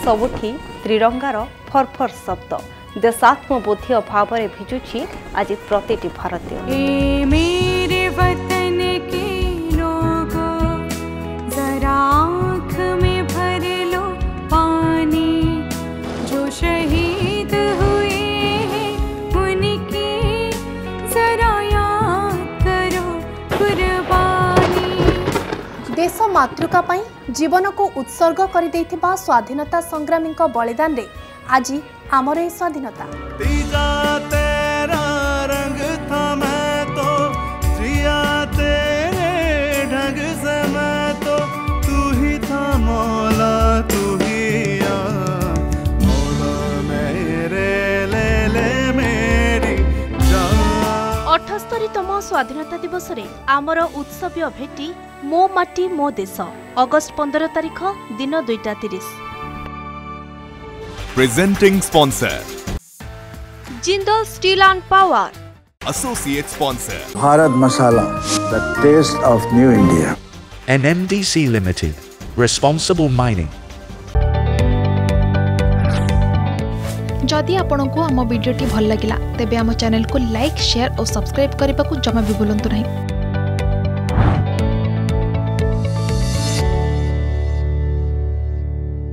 सबुठी त्रिरंगार फरफर शब्द देशात्मबोधीय भाव में भिजुची आज प्रतिटी भारतीय। मेरे वतन के लोगों जरा आँख में भर लो पानी, जो शहीद हुए हैं उनकी जरा याद करो कुर्बानी। देश मातृका पाई जीवन को उत्सर्ग कर देथिबा स्वाधीनता संग्रामी बलिदान रे आज आमर ए स्वाधीनता। तीजा तेरा रंग था मैं तो जिया तेरे ढंग से मैं तो, तू ही था मौला तू ही या मौला मेरे ले मेरी जान। 78तम स्वाधीनता दिवस रे आमर उत्सवीय भेटी मो माटी मो देश अगस्त 15 तारिख दिन 2:30। Presenting sponsor Jindal steel and power. Associate sponsor Bharat Masala, the taste of New India. NMDC Limited, responsible mining. जदि आपंक आम भिडी भल लगा तेब आम चैनल को लाइक शेयर और सब्सक्राइब करने को जमा भी भूलु नहीं।